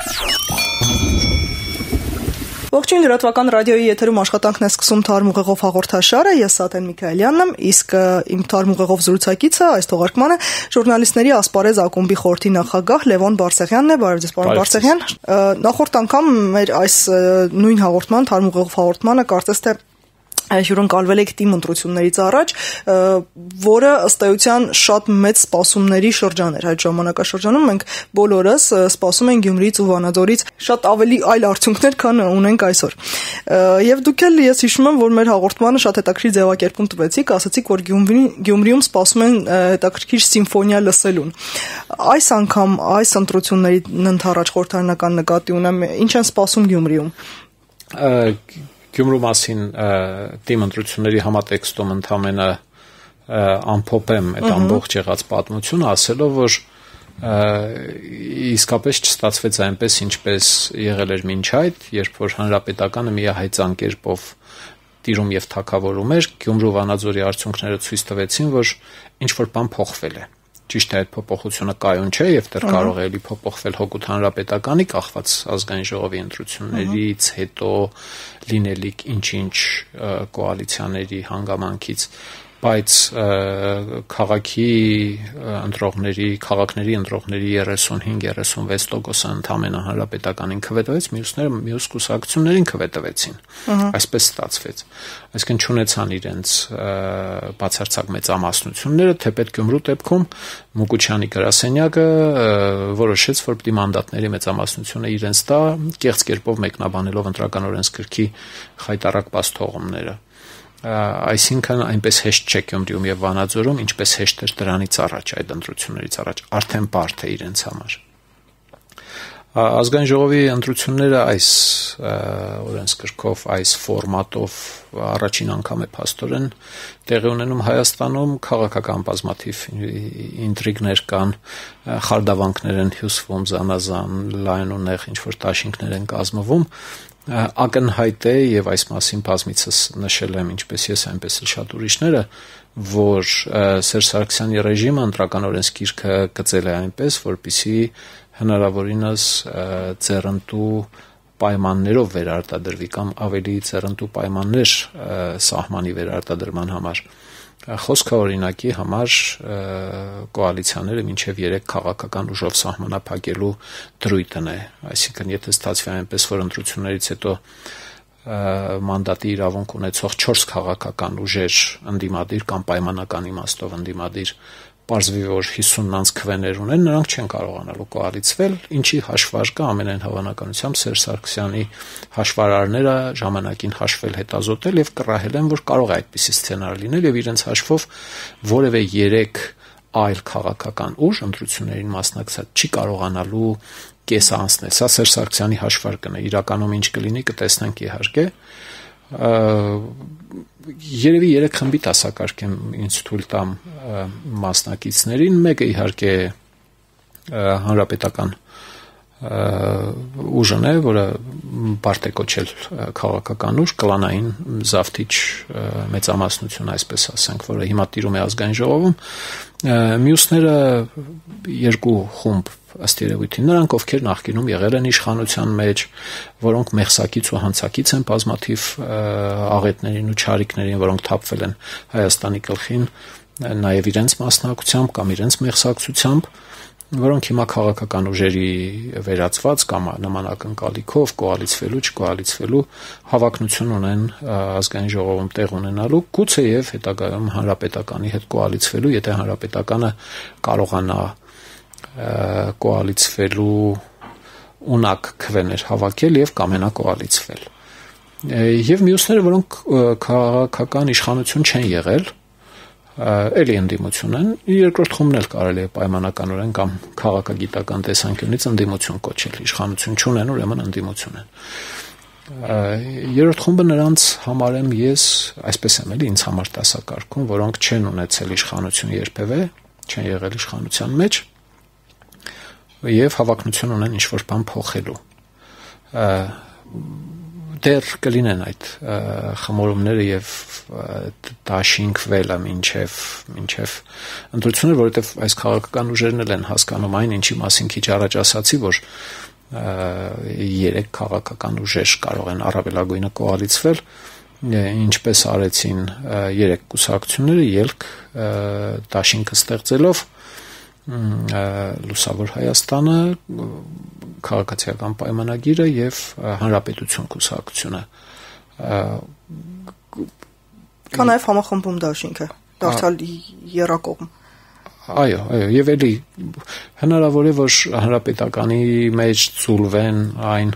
Ողջույն, լրատվական ռադիոյի եթերում աշխատանքն է սկսում Թարմ ուղեղով հաղորդաշարը, ես Սաթեն Միքայելյանն եմ, իսկ իմ Թարմ ուղեղով զրուցակիցը այս թողարկմանը ժուրնալիստների ասպարեզ ակումբի խորհրդի նախագահ Լևոն Բարսեղյանն է, բարև ձեզ պարոն Բարսեղյան։ Նախորդ անգամ մեր այս նույն հաղորդման, Թարմ ուղեղով հաղորդմանը կարծես թե հյուրընկալվել եք թիմ ընտրություններից առաջ, որը ըստ էության շատ մեծ սպասումների շրջան էր այդ ժամանակաշրջանում, մենք բոլորս սպասում ենք Գյումրիից ու Վանաձորից շատ ավելի այլ արդյունքներ, քան ունենք այսօր։ Եվ դուք էլ ես հիշում եմ, որ մեր հաղորդմանը շատ հետաքրքիր ձևակերպում տվեցիք, ասացիք, որ Գյումրիում սպասում են հետաքրքիր սիմֆոնիա լսելուն։ Այս անգամ այս ընտրությունների ընթരാճ խորհրդարանական նկատի ունեմ, ինչ են սպասում Գյումրիում։ Գյումրու մասին թիմ ընտրությունների համատեքստում ընդամենը ամփոփեմ այդ ամբողջ եղած պատմությունը, ասելով, որ իսկապես չստացվեց այնպես, ինչպես եղել էր մինչ այդ, երբ որ հանրապետականը միահայծան կերպով տիրում եւ թագավորում էր, Գյումրու Վանաձորի արդյունքները ցույց տվեցին, որ ինչ-որ բան փոխվել է։ Ճիշտ է, այդ փոփոխությունը կայուն չէ եւ դեռ կարող է էլի փոփոխվել հօգուտ հանրապետականի կախված ազգային ժողովի ընտրություններից հետո լինելիք ինչ-ինչ կոալիցիաների հանգամանքից, բայց քաղաքների ընտրողների 35-36%-ը ընդամենը հանրապետականին քվետվեց, մյուս կուսակցություններին քվետվեցին։ Այսպես ստացվեց։ Այսինքն չունեցան իրենց բացարձակ մեծամասնությունները, թեպետ Գյումրու դեպքում Մուկուչյանի գրասենյակը որոշեց, որ պիտի մանդատների մեծամասնությունը իրենց տա, կեղծ կերպով մեկնաբանելով ընտրական օրենսգրքի խայտառակ բացթողումները։ Այսինքն այնպես հեշտ չէ Գյումրիում եւ Վանաձորում, ինչպես հեշտ էր դրանից առաջ, այդ ընտրություններից առաջ, արդեն բարդ է իրենց համար։ Ազգային ժողովի ընտրությունները այս օրենսգրքով, այս ֆորմատով առաջին անգամ է փաստորեն տեղի ունենում Հայաստանում, քաղաքական բազմաթիվ ինտրիգներ կան, խարդավանքներ են հյուսվում զանազան, լայն ու նեղ ինչ-որ դաշինքներ են կազմվում, ակնհայտ է եւ այս մասին բազմիցս նշել եմ ինչպես ես, այնպես էլ շատ ուրիշները, որ Սերժ Սարգսյանի ռեժիմը ընտրական օրենսգիրքը գծել է այնպես, որպեսզի հնարավորինս ձեռնտու պայմաններով վերարտադրվի կամ ավելի ձեռնտու պայմաններ սահմանի վերարտադրման համար։ Խոսքը օրինակի համար կոալիցիաները մինչև 3 քաղաքական ուժով սահմանափակելու դրույթն է, այսինքն եթե ստացվի այնպես, որ ընտրություններից հետո մանդատի իրավունք ունեցող 4 քաղաքական ուժեր ընդդիմադիր կամ պայմանական իմաստով ընդդիմադիր պարզվի, որ 50-ն անց քվեներ ունեն, նրանք չեն կարողանալու կոալիցվել, ինչի հաշվարկը ամենայն հավանականությամբ Սերժ Սարգսյանի հաշվարարները ժամանակին հաշվել հետազոտել եւ կռահել են, որ կարող է այդպիսի սցենար լինել եւ իրենց հաշվով որևէ 3 այլ քաղաքական ուժ ընտրություններին մասնակցած չի կարողանալու կեսը անցնել։ Սա Սերժ Սարգսյանի հաշվարկն է, իրականում ինչ կլինի կտեսնենք իհարկե։ Երևի 3 խմբի դասակարգեմ ինձ թույլ տամ մասնակիցներին, մեկը իհարկե հանրապետական ուժն է, որը բարդ է կոչել քաղաքական ուժ, կլանային զավթիչ մեծամասնություն, այսպես ասենք, որը հիմա տիրում է ազգային ժողովում, մյուսները 2 խումբ ըստ երևույթին, նրանք ովքեր նախկինում եղել են իշխանության մեջ, որոնք մեղսակից ու հանցակից են բազմաթիվ աղետներին ու չարիքներին, որոնք թափվել են Հայաստանի գլխին, նաև իրենց մասնակցությամբ կամ իրենց մեղսակցությամբ, որոնք հիմա քաղաքական ուժերի վերածված կամ նման ակնկալիքով կոալիցվելու, չկոալիցվելու հավակնություն ունեն ազգային ժողովում տեղ ունենալու, գուցե եւ հետագայում հանրապետականի հետ կոալիցվելու, եթե հանրապետականը կարողանա կոալիցվելու ունակ քվեներ հավաքել եւ կամենա կոալիցվել։ Եվ մյուսները, որոնք քաղաքական իշխանություն չեն եղել, էլի ընդդիմություն են, երկրորդ խումբն էլ կարելի է պայմանականորեն կամ քաղաքագիտական տեսանկյունից ընդդիմություն կոչել, իշխանություն չունեն, ուրեմն ընդդիմություն են։ Երրորդ խումբը նրանց համարեմ ես, այսպես եմ էլի ինձ համար դասակարգում, որոնք չեն ունեցել իշխանություն երբևէ, չեն եղել իշխանության մեջ եւ հավակնություն ունեն ինչ-որ բան փոխելու։ Դեռ կլինեն այդ խմորումները եւ դաշինքվելը մինչեւ ընտրությունները, որովհետեւ այս քաղաքական ուժերն էլ են հասկանում այն, ինչի մասին քիչ առաջ ասացի, որ 3 քաղաքական ուժեր կարող են առավելագույնը կոալիցվել, ինչպես արեցին 3 կուսակցությունները ելք դաշինքը ստեղծելով Լուսավոր Հայաստանը, քաղաքացիական պայմանագիրը եւ Հանրապետություն կուսակցությունը։ Կա նաեւ համախմբում դաշինքը, դարձյալ երակողմ։ Այո, եւ էլի հնարավոր է որ հանրապետականի մեջ ծուլվեն այն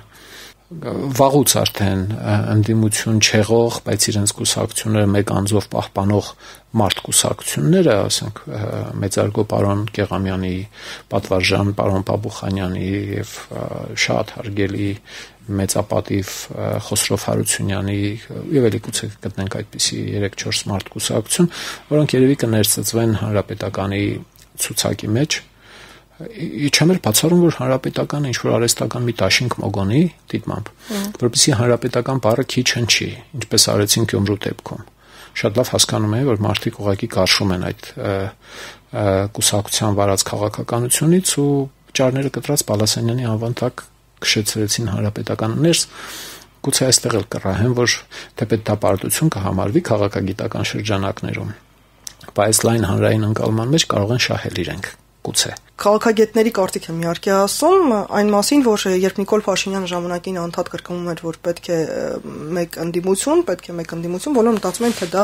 վաղուց արդեն ընդդիմություն չեղող, բայց իրենց կուսակցությունները մեկ անձով պահպանող մարդ կուսակցությունները, ասենք մեծարգո պարոն Գեղամյանի, պատվարժան պարոն Պապուխանյանի եւ շատ հարգելի մեծապատիվ Խոսրով Հարությունյանի եւ էլի գուցե գտնենք այդպիսի 3-4 մարդ կուսակցություն, որոնք երևի կներծծվեն հանրապետականի ցուցակի մեջ։ Իչեմ էլ բացառում որ հանրապետականը ինչ որ արհեստական մի դաշինք մոգոնի դիտմամբ, որպեսզի հանրապետական բառը քիչ հնչի, ինչպես արեցին Գյումրու դեպքում։ Շատ լավ հասկանում եմ, որ մարդիկ ուղղակի կարշում են այդ կուսակցության վարած քաղաքականությունից ու ճարները կտրած Պալասանյանի անվան տակ քշեցրեցին հանրապետականը ներս։ Գուցե այստեղ էլ կռահեն, որ թեպետ դա պարտություն կհամարվի քաղաքագիտական շրջանակներում, բայց լայն հանրային ընկալման մեջ կարող են շահել իրենք։ Գուցե Քաղաքագետների կարծիք եմ իհարկե ասում այն մասին, որ երբ Նիկոլ Փաշինյանը ժամանակին անդադ կրկնում էր, որ պետք է մեկ ընդդիմություն, բոլորը մտածում են, թե դա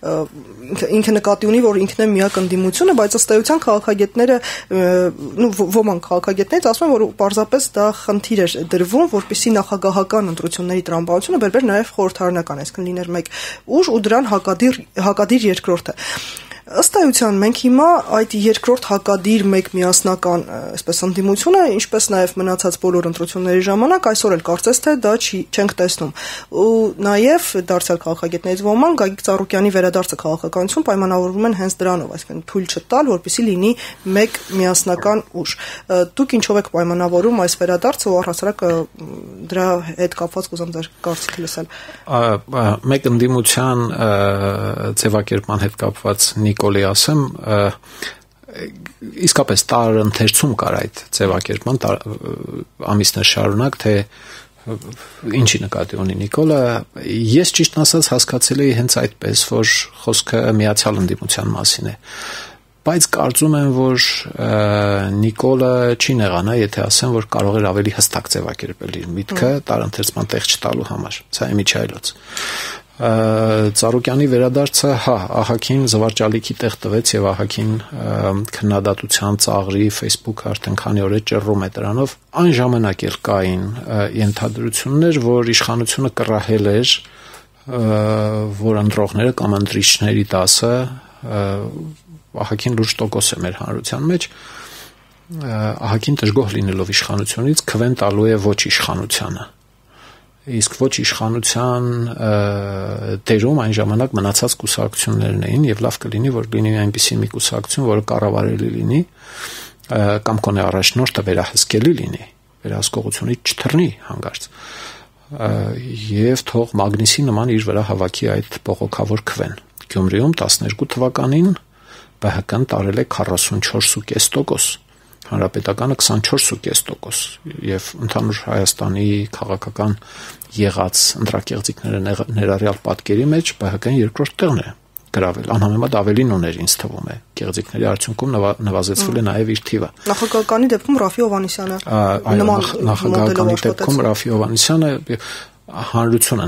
ինքը նկատի ունի, որ ինքն է միակ ընդդիմությունը, բայց ըստ էության քաղաքագետները, ոմանք քաղաքագետներից ասում են, որ պարզապես դա խնդիր էր դրվում, որպեսզի նախագահական ընտրությունների տրամաբանությունը բերվեր նաև խորհրդարանական, այսինքն լիներ մեկ ուժ ու դրան հակադիր երկրորդը։ Ըստ էության մենք հիմա այդ երկրորդ հակադիր մեկ միասնական այսպես ընդդիմությունը, ինչպես նաև մնացած բոլոր ընտրությունների ժամանակ այսօր էլ կարծես թե դա չենք տեսնում։ Ու նաև դարձյալ քաղաքագետներից ոմանք Գագիկ Ծառուկյանի վերադարձը քաղաքականություն պայմանավորվում են հենց դրանով, այսինքն թույլ չտալ, որպեսզի լինի մեկ միասնական ուժ։ Դուք ինչով եք պայմանավորում այս վերադարձը ու առհասարակ դրա հետ կապված կուզեմ ձեր կարծիքը լսել։ Մեկ ընդդիմության ձևակերպման հետ կապված Նիկոլի ասեմ, իսկապես տարր ընթերցում կար այդ ձևակերպման ամիսներ շարունակ, թե ինչի նկատի ունի Նիկոլը, ես ճիշտ ասած հասկացել էի հենց այդպես, որ խոսքը միացյալ ընդդիմության մասին է, բայց կարծում եմ, որ Նիկոլը չի նեղանա, եթե ասեմ, որ կարող էր ավելի հստակ ձևակերպել իր միտքը տարընթերցման տեղ չտալու համար, սա Միչայելոց։ Ծառուկյանի վերադարձը, ահագին զվարճալիքի տեղ տվեց եւ ահագին քննադատության ծաղրի Facebook-ը արդեն քանի օր է ճռռում է դրանով։ Այն ժամանակ էլ կային ենթադրություններ, որ իշխանությունը կռահել էր, որ ընտրողները կամ ընտրիչների դասը ահագին լուրջ տոկոս է մեր հանրության մեջ, ահագին դժգոհ լինելով իշխանությունից քվեն տալու է ոչ իշխանությանը։ Իսկ ոչ իշխանության դերում այն ժամանակ մնացած կուսակցություններն էին եւ լավ կլինի որ լինի այնպիսի մի կուսակցություն, որը կառավարելի լինի կամ կոնե առաջնորդը վերահսկելի լինի, վերահսկողությունից չթռնի հանգարց եւ թող Մագնիսի նման իր վրա հավաքի այդ բողոքավոր քվեն։ Գյումրիում 12 թվականին ԲՀԿ-ն տարել է 44.5%, հանրապետականը 24.5% եւ ընդհանուր Հայաստանի քաղաքական եղած ընտրակեղծիքները ներառյալ պատկերի մեջ ԲՀԿ-ն երկրորդ տեղն է գրավել, անհամեմատ ավելին ուներ ինձ թվում է, կեղծիքների արդյունքում նվազեցվել է նաեւ իր թիվը։ Նախագահականի դեպքում Ռաֆի Հովհաննիսյանը նախագահականի դեպքում Ռաֆի Հովհաննիսյանը հանրությունը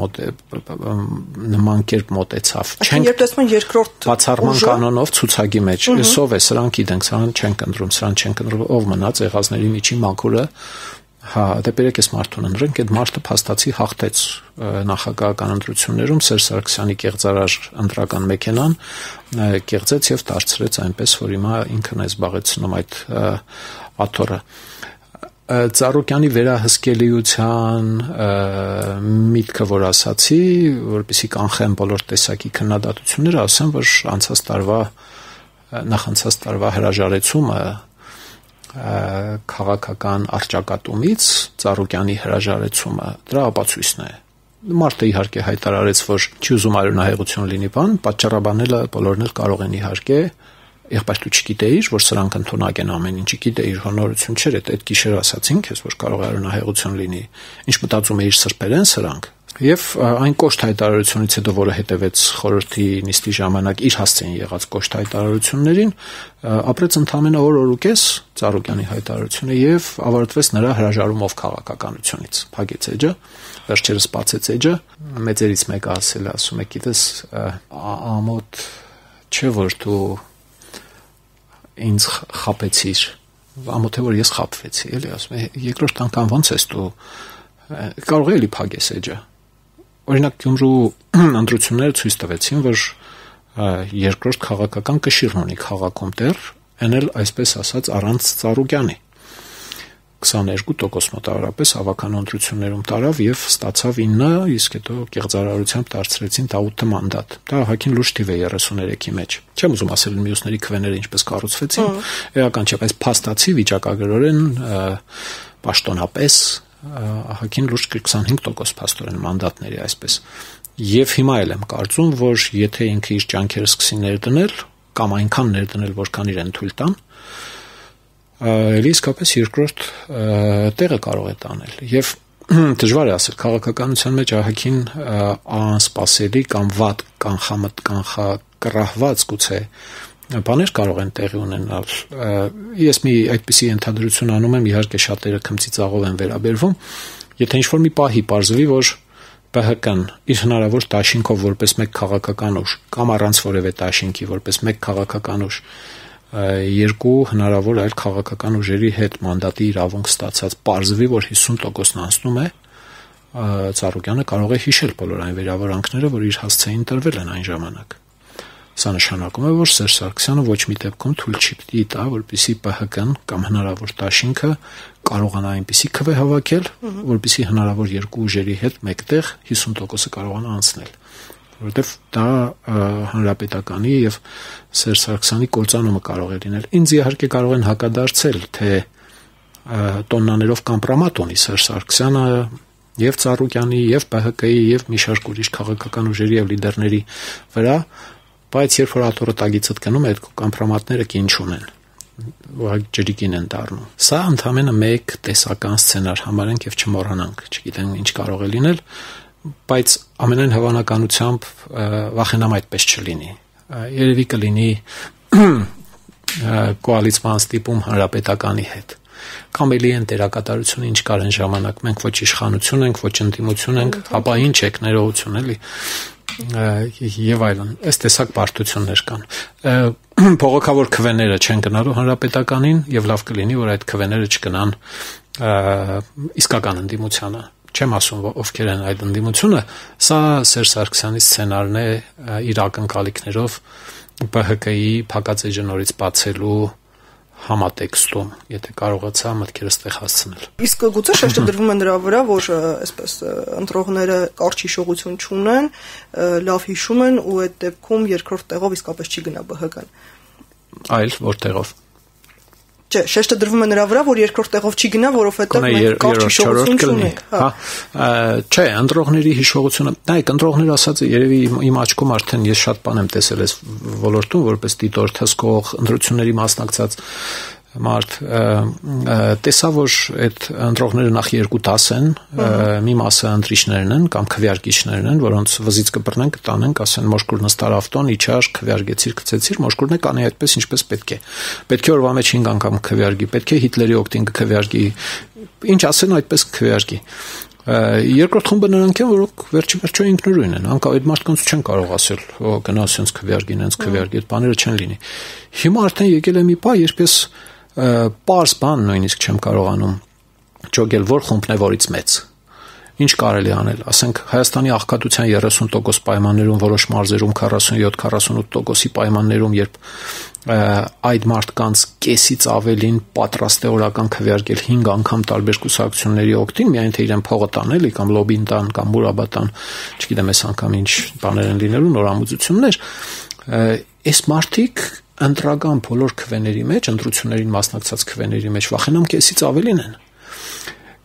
նման կերպ մոտեցավ։ Չենք տեսնում երկրորդ բացառման կանոնով ցուցակի մեջ, ով է, սրանք գիտենք, սրանք չենք ընտրում, ով մնաց եղածների միջին մաքուրը, դե բերեք այս մարդուն ընտրենք, այդ մարդը փաստացի հաղթեց նախագահական ընտրություններում Սերժ Սարգսյանի կեղծարար ընտրական մեքենան, կեղծեց եւ դարձրեց այնպես, որ հիմա ինքն է զբաղեցնում այդ աթոռը։ Ծառուկյանի վերահսկելիության միտքը, որ ասացի, որպեսզի կանխեն բոլոր տեսակի քննադատությունները, ասեմ, որ նախանցած տարվա հրաժարեցումը քաղաքական արճակատումից Ծառուկյանի հրաժարեցումը դրա ապացույցն է։ Մարդը իհարկե հայտարարեց, որ չի ուզում արյունահեղություն լինի բան, պատճառաբանելը բոլորն էլ կարող են իհարկե, եղբայր դու չգիտեիր, որ սրանք ընդունակ են ամեն ինչի, գիտեիր, հնարություն չէր, այդ գիշեր ասացին քեզ, որ կարող է արյունահեղություն լինի։ Ինչ մտածում էիր, սրբերեն սրանք։ Եվ այն կոշտ հայտարարությունից հետո, որը հետևեց խորհրդի նիստի ժամանակ իր հասցեին եղած կոշտ հայտարարություններին, ապրեց ընդամենը օր-օրուկես Ծառուկյանի հայտարարությունը եւ ավարտվեց նրա հրաժարումով քաղաքականությունից։ Փակեց էջը, վերջերս բացեց էջը, մեծերից մեկը ասում է, գիտես, ամոթ չէ որ դու ինձ խաբեցիր, ամոթ է որ ես խաբվեցի, էլի, ասում է, երկրորդ անգամ ոնց ես դու կարող էլի փակես էջը։ Օրինակ Գյումրու ընտրությունները ցույց տվեցին, որ երկրորդ քաղաքական կշիռն ունի քաղաքում տեղ, այն էլ այսպես ասած առանց Ծառուկյանի 22% մոտավորապես հավաքան ընտրություններում տարավ եւ ստացավ 9, իսկ հետո կեղծարարությամբ դարձրեցին 8 մանդատ։ Դա ահագին լուրջ թիվ է 33-ի մեջ։ Չեմ ուզում ասել մյուսների քվեները ինչպես կառուցվեցին, էական չէ, բայց փաստացի վիճակագրորեն պաշտոնապես ահագին լուրջ 25% փաստորեն մանդատների այսպես։ Եվ հիմա էլ եմ կարծում, որ եթե ինքը իր ջանքերը սկսի ներդնել կամ այնքան ներդնել, որքան իրեն թույլ տան, իսկապես երկրորդ տեղը կարող է տանել։ Եվ դժվար է ասել, քաղաքականության մեջ ահագին անսպասելի կամ վատ կանխակրահված գուցե բաներ կարող են տեղի ունենալ։ Ես մի այդպիսի ենթադրություն անում եմ, իհարկե շատերը քմծիծաղով են վերաբերվում, եթե ինչ-որ մի պահի պարզվի, որ ԲՀԿ-ն իր հնարավոր դաշինքով որպես մեկ քաղաքական ուժ կամ առանց որևէ դաշինքի որպես մեկ քաղաքական ուժ երկու հնարավոր այլ քաղաքական ուժերի հետ մանդատի իրավունք ստացած պարզվի, որ 50%-ն անցնում է, Ծառուկյանը կարող է հիշել բոլոր այն վերավորանքները, որ իր հասցեին տրվել են այն ժամանակ։ Սա նշանակում է, որ Սերժ Սարգսյանը ոչ մի դեպքում թույլ չի տա, որպեսզի ԲՀԿ-ն կամ հնարավոր դաշինքը կարողանա այնպիսի քվե հավաքել, որպեսզի հնարավոր երկու ուժերի հետ մեկտեղ 50%-ը կարողանա անցնել, որովհետև դա հանրապետականի եւ Սերժ Սարգսյանի կործանումը կարող է լինել։ Ինձ իհարկե կարող են հակադարձել, թե տոննաներով կամպրոմատ ունի Սերժ Սարգսյանը եւ Ծառուկյանի եւ ԲՀԿ-ի եւ մի շարք ուրիշ քաղաքական ուժերի եւ լիդերների վրա, բայց երբ որ աթոռը տագիցդ գնում է, այդ կոմպրոմատները կին չունեն, որ ջրիկին են դառնում։ Սա ընդհանրապես մեկ տեսական սցենար համարենք եւ չմոռանանք, չգիտեմ ինչ կարող է լինել, բայց ամենայն հավանականությամբ վախենամ այդպես չլինի։ Երևի կլինի կոալիցիան ստիպում հանրապետականի հետ։ Կամ էլի են դերակատարությունը ինչ կար այն ժամանակ, մենք ոչ իշխանություն ենք, ոչ ընդդիմություն ենք, ապա ինչ եք ներողություն էլի եւ այլն, այս տեսակ բարդություններ կան։ Փողոքավոր քվեները չեն գնալու հանրապետականին եւ լավ կլինի, որ այդ քվեները չգնան իսկական ընդդիմությանը։ Չեմ ասում ովքեր են այդ ընդդիմությունը, սա Սերժ Սարգսյանի սցենարն է իր ակնկալիքներով ԲՀԿ-ի փակած էջը նորից բացելու համատեքստում, եթե կարողացա մտքերս տեղ հասցնել։ Իսկ գուցե շեշտը դրվում է նրա վրա, որ այսպես ընտրողները կարճ հիշողություն չունեն, լավ հիշում են ու այդ դեպքում երկրորդ տեղով իսկապես չի գնա ԲՀԿ-ն։ Այլ որտեղով։ Չէ, շեշտը դրվում է նրա վրա, որ երկրորդ տեղով չի գնա, որովհետև մենք կարճ հիշողություն չունենք։ Չէ, ընտրողների հիշողությունը, նայեք, ընտրողները ասած երևի իմ աչքում արդեն ես շատ բան եմ տեսել այս ոլորտում, որպես դիտոր թսկող ընտրությունների մասնակցած մարդ, տեսա, որ այդ ընտրողները նախ 2-10 են, մի մասը ընտրիչներն են կամ քվեարկիչներն են, որոնց վզից կբռնեն, կտանեն, ասեն մոշկուր նստար ավտոն, իջար, քվեարկեցիր, գցեցիր, մոշկուրն է կանի այդպես ինչպես պետք է։ Պետք է օրվա մեջ 5 անգամ քվեարկի, պետք է Հիտլերի օգտին քվեարկի, ինչ ասեն այդպես քվեարկի։ Երկրորդ խումբը նրանք են, որոնք վերջիվերջո ինքնուրույն են, անկա այդ մարդկանց չեն կարող ասել, գնա ասենց քվեարկին, հենց քվեարկի, այդ բաները չեն լինի։ Հիմա արդեն եկել է մի պահ, երբ ես պարզ բան նույնիսկ չեմ կարողանում ճոգել, որ խումբն է որից մեծ։ Ինչ կարելի անել, ասենք Հայաստանի աղքատության 30% պայմաններում, որոշ մարզերում 47-48%-ի պայմաններում, երբ այդ մարդկանց կեսից ավելին պատրաստ է օրական քվեարկել 5 անգամ տարբեր կուսակցությունների օգտին, միայն թե իրեն փողը տանելի կամ լոբին տան կամ բուրաբատան, չգիտեմ այս անգամ ինչ բաներ են լինելու, նորամուծություններ, այս մարդիկ ընտրական բոլոր քվեների մեջ, ընտրություններին մասնակցած քվեների մեջ վախենամ կեսից ավելին են։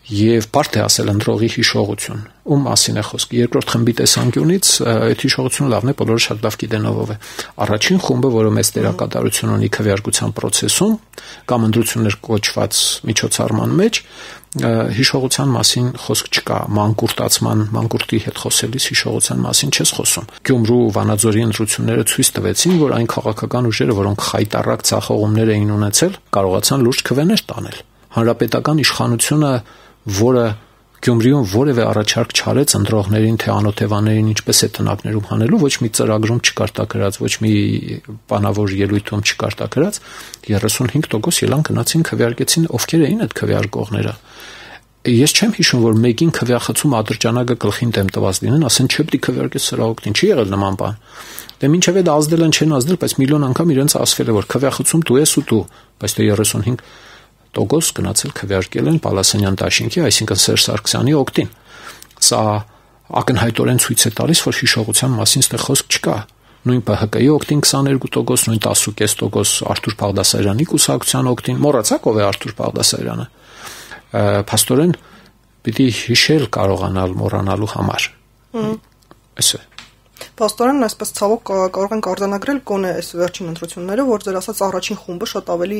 եւ բարդ է ասել ընտրողի հիշողություն, ում մասին է խոսքը։ Երկրորդ խմբի տեսանկյունից այդ հիշողությունը լավն է, բոլորը շատ լավ գիտեն ով է։ Առաջին խումբը, որը մեծ դերակատարություն ունի քվեարկության process-ում կամ ընտրություններ կոչված միջոցառման մեջ, հիշողության մասին խոսք չկա, մանկուրտի հետ խոսելիս հիշողության մասին չես խոսում։ Գյումրու Վանաձորի ընտրությունները ցույց տվեցին, որ այն քաղաքական ուժերը, որոնք խայտառակ ցախողումներ էին ունեցել, կարողացան լուրջ քվեներ տանել։ Հանրապետական իշխանությունը, որը Գյումրիում որևէ առաջարկ չարեց ընտրողներին թե անօթևաներին ինչպես է տնակներում հանելու, ոչ մի ծրագրում չկարտակրած, ոչ մի բանավոր ելույթում չկարտակրած, 35% ելան գնացին քվեարկեցին, ովքեր էին այդ քվեարկողները։ Ես չեմ հիշում, որ մեկին քվեախցում ատրճանակը գլխին դեմ տված լինեն, ասեն չէ պիտի քվեարկես սրա օգտին, չի եղել նման բան։ Դե մինչև այդ ազդել են չեն ազդել, բայց միլիոն անգամ իրենց ասվել է, որ քվեախցում դու ես ու դու, բայց դե 35% գնացել քվեարկել են Պալասանյան դաշինքի, այսինքն Սերժ Սարգսյանի օգտին։ Սա ակնհայտորեն ցույց է տալիս, որ հիշողության մասին ստե խոսք չկա։ Նույն ԲՀԿ-ի օգտին 22%, նույն 10.5% Արթուր Բաղդասարյանի կուսակցության օգտին, մոռացաք ով է Արթուր Բաղդասարյանը։ Փաստորեն պիտի հիշել կարողանալ մոռանալու համար։ Էս է։ Պաստորեն այսպես ցավոք կարող ենք արձանագրել գոնե այս վերջին ընտրությունները, որ ձեր ասած առաջին խումբը շատ ավելի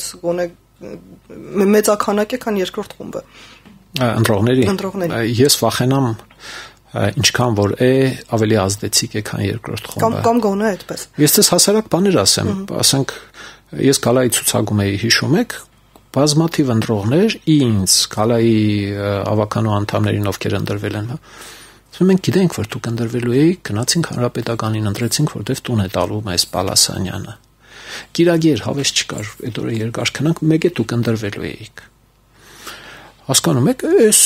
մեծականակ է, քան երկրորդ խումբը։ Ընտրողների։ Ես վախենամ ինչքան որ է ավելի ազդեցիկ է, քան երկրորդ խումբը։ Կամ գոնե այդպես։ Ես դες հասարակ բաներ ասեմ, ասենք ես Գալայի ցուցակում էի, հիշում եք, բազմաթիվ ընտրողներ ինձ Գալայի ավականու անդամներին ովքեր ընտրվել են, մենք գիտենք, որ դուք ընտրվելու եք, գնացինք հանրապետականին, ընտրեցինք, որտեվ տուն է տալու մեզ Պալասանյանը։ Կիրագեր հավես չկար, այդ օրը երկար քնանք, մեկ է դուք ընտրվելու եք։ Հասկանում եք, այս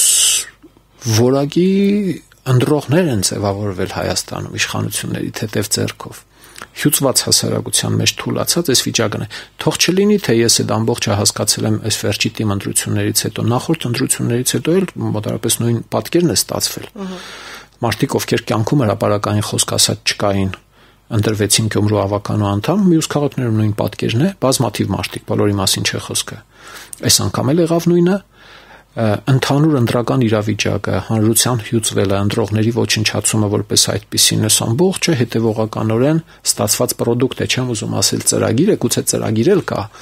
որակի ընտրողներ են ձևավորվել Հայաստանում իշխանությունների թեթև ձեռքով։ Հյուծված հասարակության մեջ թուլացած այս վիճակն է։ Թող չլինի, թե ես այդ ամբողջը հասկացել եմ այս վերջի թիմ ընտրություններից հետո, նախորդ ընտրություններից հետո էլ մոտավորապես նույն պատկերն է ստացվել։ Մարդիկ, ովքեր կյանքում հրապարակային խոսք ասած չկային, ընտրվեցին Գյումրու ավականու անդամ, մյուս քաղաքներում նույն պատկերն է, բազմաթիվ մարդիկ, բոլորի մասին չէ խոսքը։ Այս անգամ էլ եղավ նույնը, ընդհանուր ընտրական իրավիճակը, հանրության հյուծվելը, ընտրողների ոչնչացումը որպես այդպիսին է ամբողջը հետևողականորեն ստացված պրոդուկտ է, չեմ ուզում ասել ծրագիր է, գուցե ծրագիր էլ կա,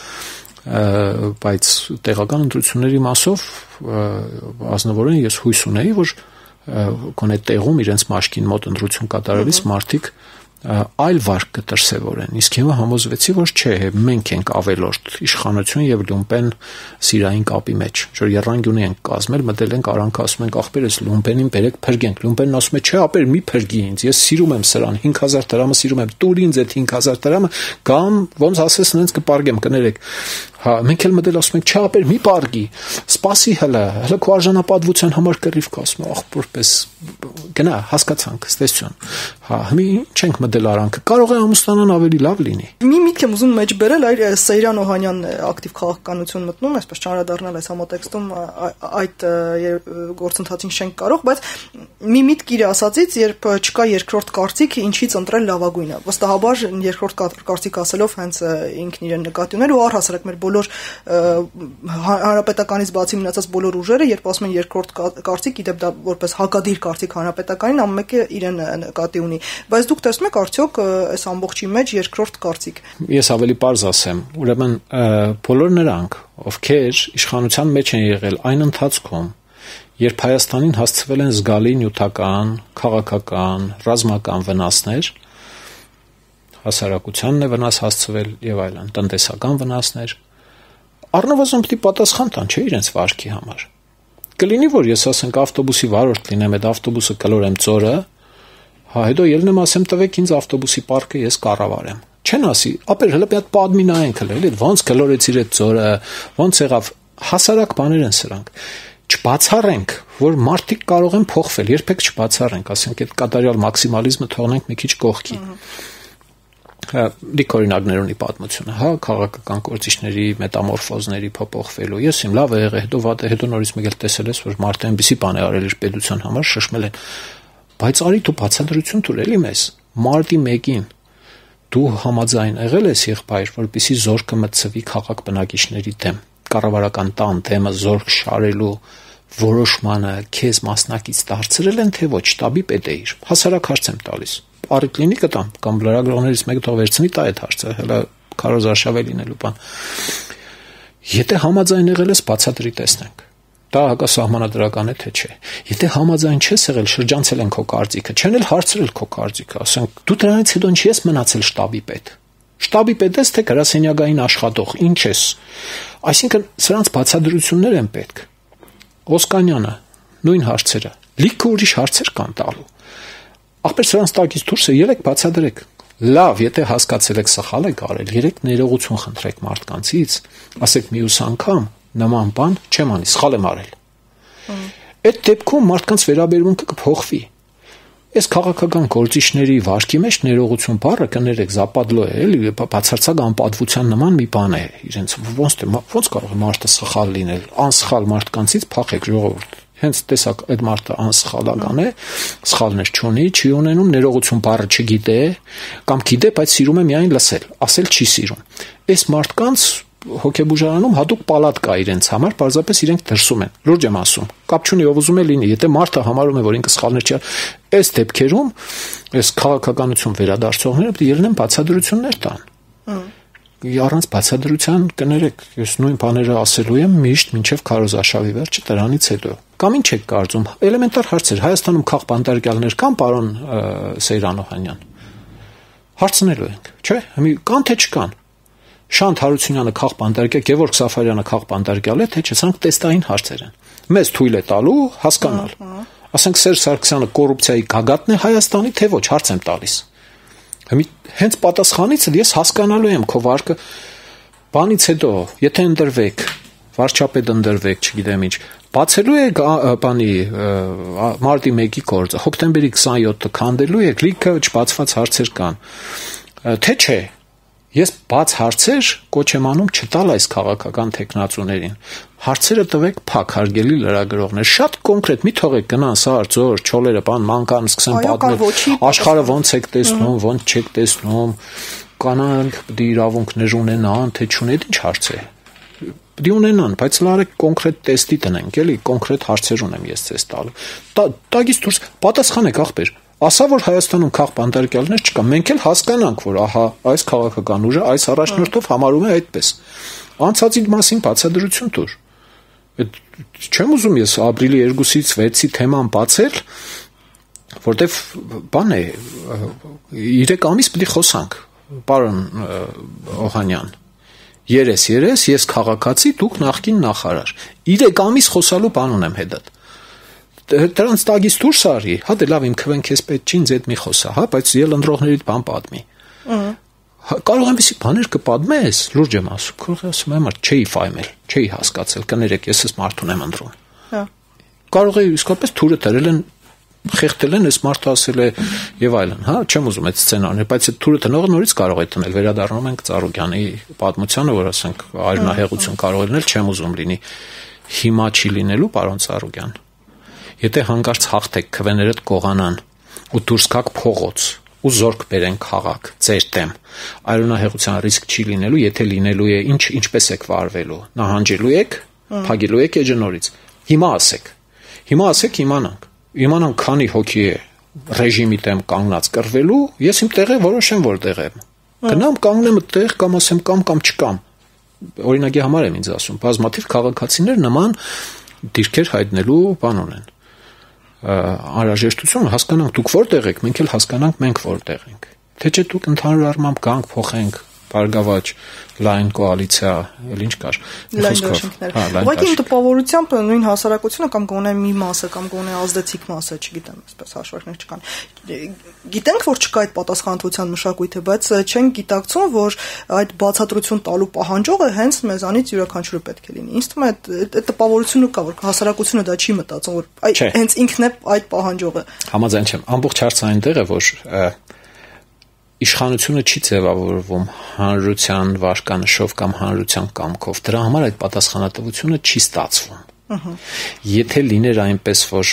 բայց տեղական ընտրությունների մասով ազնվորեն ես հույս ունեի, որ գոնե տեղում իրենց մաշկին մոտ ընտրություն կատարելիս մարդիկ այլ վարկ կտրսևորեն, իսկ հիմա համոզվեցի, որ չէ, մենք ենք ավելորդ իշխանություն եւ լումպեն սիրային կապի մեջ, որ երանգյունի ենք կազմել, մտել ենք արանք, ասում ենք ախպեր էս լումպենին բերեք փրկենք, լումպենն ասում է չէ, ապեր մի փրկի ինձ, ես սիրում եմ սրան, 5000 դրամը սիրում եմ, տուր ինձ այդ 5000 դրամը, կամ ոնց ասես նենց կպարգեմ, կներեք։ Հա, մենք էլ մտել ասում ենք, չէ, ապեր մի պարգի, սպասի հələ քո արժանապատվության համար կռիվ կասում, ախպորպես գնա, հասկացանք, ստեսություն։ Հա, հիմա չենք մտել արանքը, կարող է ամուսնանան ավելի լավ լինի։ Մի միտք եմ ուզում մեջ բերել, այ Սեյրան Օհանյանն է ակտիվ քաղաքականություն մտնում, այսպես չանդրադառնալ այս համատեքստում այդ գործընթացին չենք կարող, բայց մի միտք իր ասածից, երբ չկա երկրորդ կարծիք, ինչից ընտրել լավագույնը։ Վստահաբար երկրորդ կարծիք ասելով հենց ինքն իրեն նկատի ուներ ու առհասարակ մեր բոլոր հանրապետականից բացի մնացած բոլոր ուժերը, երբ ասում են երկրորդ կարծիք, իդեպ դա որպես հակադիր կարծիք հանրապետականին, ամենը իրեն նկատի ունի։ Բայց դուք տեսնում եք արդյոք այս ամբողջի մեջ երկրորդ կարծիք։ Ես ավելի պարզ ասեմ, ուրեմն բոլոր նրանք, ովքեր իշխանության մեջ են եղել այն ընթացքում, երբ Հայաստանին հասցվել են զգալի նյութական, քաղաքական, ռազմական վնասներ, հասարակությանն է վնաս հասցվել եւ այլն, տնտեսական վնասներ, առնվազն պիտի պատասխան տան, չէ՞ իրենց վարքի համար։ Կլինի, որ ես ասենք ավտոբուսի վարորդ լինեմ, այդ ավտոբուսը կլորեմ ծորը, հա, հետո ելնեմ ասեմ տվեք ինձ ավտոբուսի պարկը, ես կառավարեմ։ Չեն ասի, ապեր հələ մի հատ պատմի նայենք հələ, էլի ոնց կլորեցիր այդ ծորը, ոնց եղավ, հասարակ բաներ են սրանք։ Չբացառենք, որ մարդիկ կարող են փոխվել, երբեք չբացառենք, ասենք այդ կատարյալ մաքսիմալիզմը թողնենք մի քիչ կողքի։ Լիք օրինակներ ունի պատմությունը, հա, քաղաքական գործիչների մետամորֆոզների փոփոխվելու։ Ես իմ լավ է եղել, հետո վատ է, հետո նորից մեկ էլ տեսել ես, որ մարդը այնպեսի բան է արել իր պետության համար, շշմել են։ Բայց արի դու բացատրություն տուր էլի մեզ։ Մարտի 1-ին դու համաձայն եղել ես եղբայր, որպեսզի զորքը մտցվի քաղաք բնակիչների դեմ, կառավարական տան դեմը զորք շարելու, որոշմանը քեզ մասնակից դարձրել են, թե ոչ, շտաբի պետ էիր։ Հասարակ հարց եմ տալիս։ Արի կլինի կտամ կամ լրագրողներից մեկը թող վերցնի տա այդ հարցը, հələ քարոզ արշավի լինելու բան։ Եթե համաձայն եղել ես, բացատրի տեսնենք։ Դա հակասահմանադրական է թե չէ։ Եթե համաձայն չես եղել, շրջանցել են քո կարծիքը, չեն էլ հարցրել քո կարծիքը, ասենք դու դրանից հետո ինչի ես մնացել շտաբի պետ։ Շտաբի պետ ես թե գրասենյակային աշխատող, ինչ ես։ Այսինքն սրանց բացատրություններ են պետք։ Օսկանյանը նույն հարցերը, լիքը ուրիշ հարցեր կան տալու։ Ախպեր սրանց տակից դուրս է, ելեք բացատրեք։ Լավ, եթե հասկացել եք սխալ եք արել, երեք ներողություն խնդրեք մարդկանցից, ասեք մյուս անգամ նման բան չեմ անի, սխալ եմ արել։ Այդ դեպքում մարդկանց վերաբերմունքը կփոխվի։ Այս քաղաքական գործիչների վարքի մեջ ներողություն բառը կներեք զապադլո է, էլի բացարձակ անպատվության նման մի բան է։ Իրենց ոնց կարող է մարդը սխալ լինել, անսխալ մարդկանցից փախեք ժողովուրդ։ Հենց տեսակ այդ մարդը անսխալական է, սխալներ չունի, չի ունենում, ներողություն բառը չգիտե, կամ գիտե, բայց սիրում է միայն լսել, ասել չի սիրում։ Այս մարդկանց հոգեբուժարանում հատուկ պալատ կա իրենց համար, պարզապես իրենք դրսում են։ Լուրջ եմ ասում։ Կապ չունի ով ուզում է լինի, եթե մարդը համարում է, որ ինքը սխալներ չի, այս դեպքերում այս քաղաքականություն վերադարձողները պետք է ելնեն բացատրություններ տան։ Առանց բացատրության կներեք, ես նույն բաները ասելու եմ միշտ մինչև քարոզարշավի վերջը դրանից հետո։ Կամ ինչ եք կարծում, էլեմենտար հարցեր, Հայաստանում քաղբանտարկյալներ կան, պարոն Սեյրան Օհանյան։ Հարցնելու ենք, չէ՞, կան թե չկան։ Շանթ Հարությունյանը քաղբանտարկյալ, Գևորգ Սաֆարյանը քաղբանտարկյալ է, թե չէ, սրանք տեստային հարցեր են։ Մեզ թույլ է տալու հասկանալ։ Ասենք Սերժ Սարգսյանը կոռուպցիայի գագաթն է Հայաստանի, թե ոչ, հարց եմ տալիս։ Հենց պատասխանից ես հասկանալու եմ քո վարկը, բանից հետո, եթե ընդրվեք, վարչապետ ընդրվեք, չգիտեմ ինչ, բացելու եք բանի մարտի 1-ի գործը, հոկտեմբերի 27-ը քանդելու եք, լիքը չբացված հարցեր կան։ Թե չէ, ես բաց հարցեր կոչ եմ անում չտալ այս քաղաքական տեխնացուներին։ Հարցերը տվեք փակ, հարգելի լրագրողներ, շատ կոնկրետ, մի թողեք գնան սար, ձոր, չոլերը, բան, մանկան սկսեն պատմել, աշխարհը ոնց եք տեսնում, ոնց չեք տեսնում, կանանք պետք է իրավունքներ ունենան, թե չունեն, ինչ հարց է։ Պետք է ունենան, բայց լարեք կոնկրետ տեստի տնենք, էլի, կոնկրետ հարցեր ունեմ ես ցես տալու։ Տագից դուրս պատասխանեք ախպեր։ Ասա որ Հայաստանում քաղբանտարկյալներ չկան, մենք էլ հասկանանք, որ ահա այս քաղաքական ուժը այս առաջնորդով համարում է այդպես։ Անցածի մասին բացատրություն տուր։ Չեմ ուզում ես ապրիլի 2-ից 6-ի թեման բացել, որտեվ բան է, 3 ամիս պետք է խոսանք, պարոն Օհանյան։ Երես, ես քաղաքացի, դուք նախկին նախարար։ 3 ամիս խոսալու բան ունեմ հետդ։ Դրանց տագից դուրս արի, հա դե լավ իմ քվեն քեզ պետք չի ինձ այդ մի խոսա, հա, բայց ելընտրողներիդ բան պատմի։ Կարող այնպեսի բաներ կպատմես, լուրջ եմ ասում, կարող է ասում եմ, չէի ֆայմել, չէի հասկացել, կներեք, ես էս մարդուն եմ ընտրում։ Հա։ Կարող է իսկապես թուրը դրել են, խեղդել են, էս մարդը ասել է եւ այլն, հա, չեմ ուզում այդ սցենարներ, բայց այդ թուրը տնողը նորից կարող է տնել, վերադառնում ենք Ծառուկյանի պատմությանը, որ ասենք արյունահեղություն կարող է լինել, չեմ ուզում լինի։ Հիմա չի լինելու, պարոն Ծառուկյան։ Եթե հանկարծ հաղթեք քվեներդ կողանան ու դուրս գաք փողոց ու զորք բերեն քաղաք ձեր դեմ, արյունահեղության ռիսկ չի լինելու, եթե լինելու է, ինչպես եք վարվելու, նահանջելու եք, փագելու եք էջնորից։ Հիմա ասեք, իմանանք քանի հոգի է ռեժիմի դեմ կանգնած կռվելու, ես իմ տեղը որոշեմ որտեղ եմ։ Գնամ կանգնեմ այդտեղ կամ ասեմ կամ չկամ։ Օրինակի համար եմ ինձ ասում, բազմաթիվ քաղաքացիներ նման դիրքեր հայտնելու բան ունեն։ Անհրաժեշտություն հասկանանք դուք որտեղ եք, մենք էլ հասկանանք մենք որտեղ ենք։ Թե չէ դուք ընդհանուր առմամբ գանք փոխենք բարգավաճ լայն կոալիցիա, էլ ինչ կար։ Լայն դաշինքներ։ Ուղղակի տպավորությամբ նույն հասարակությունը կամ գոնե մի մասը կամ գոնե ազդեցիկ մասը, չգիտեմ, այսպես հաշվարկներ չկան։ Գիտենք, որ չկա այդ պատասխանատվության մշակույթը, բայց չենք գիտակցում, որ այդ բացատրություն տալու պահանջողը հենց մեզանից յուրաքանչյուրը պետք է լինի։ Ինձ թվում է այդ տպավորությունը կա, որ հասարակությունը դա չի մտածում, որ հենց ինքն է այդ պահանջողը։ Համաձայն չեմ։ Ամբողջ հարցը այնտեղ է, որ իշխանությունը չի ձևավորվում հանրության վարկանշով կամ հանրության կամքով։ Դրա համար այդ պատասխանատվությունը չի ստացվում։ Եթե լիներ այնպես, որ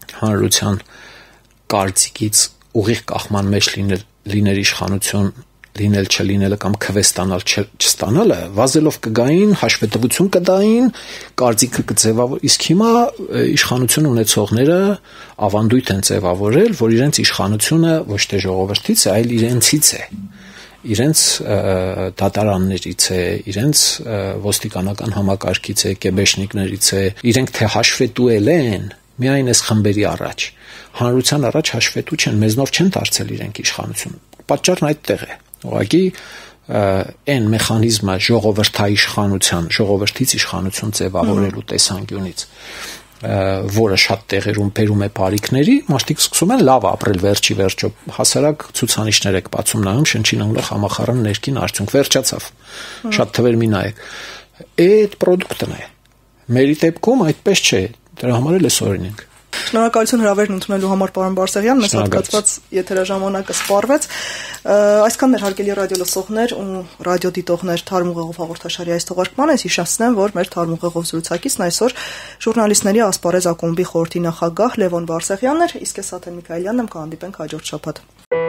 հանրության կարծիքից ուղիղ կախման մեջ լիներ իշխանություն լինել չլինելը կամ քվեստանալ չստանալը վազելով կգային, հաշվետվություն կդային, կարծիքը կձևավոր, իսկ հիմա իշխանություն ունեցողները ավանդույթ են ձևավորել, որ իրենց իշխանությունը ոչ թե ժողովրդից է, այլ իրենցից է, իրենց դատարաններից է, իրենց ոստիկանական համակարգից է, կեբեշնիկներից է, իրենք թե հաշվետու են միայն այս խմբերի առաջ, հանրության առաջ հաշվետու չեն, մեզնով չեն դարձել իրենք իշխանություն, պատճառն այդտեղ է, ուղղակի այն մեխանիզմը ժողովրդաիշխանության, ժողովրդից իշխանություն ձևավորելու տեսանկյունից, որը շատ տեղերում բերում է բարիքների, մարդիկ սկսում են լավ ապրել վերջի վերջո, հասարակ ցուցանիշներ եք բացում նայում, շնչին անգլեղ համախառն ներքին արդյունք վերջացավ, շատ թվեր մի նայեք, այդ պրոդուկտն է, մերի դեպքում այդպես չէ, դրա համար էլ այսօրին ենք։ Շնորհակալություն հրավերն ընդունելու համար, պարոն Բարսեղյան, մեզ հատկացված եթերաժամանակը սպառվեց։ Այսքանն էր հարգելի ռադիո լսողներ ու ռադիո դիտողներ Թարմ ուղեղով հաղորդաշարի այս թողարկմանը, ես հիշեցնեմ, որ մեր Թարմ ուղեղով զրուցակիցն այսօր ժուրնալիստների ասպարեզ ակումբի խորհրդի նախագահ Լևոն Բարսեղյանն էր, իսկ ես Աթեն Միքայելյանն եմ, կհանդիպենք հաջորդ շաբաթ։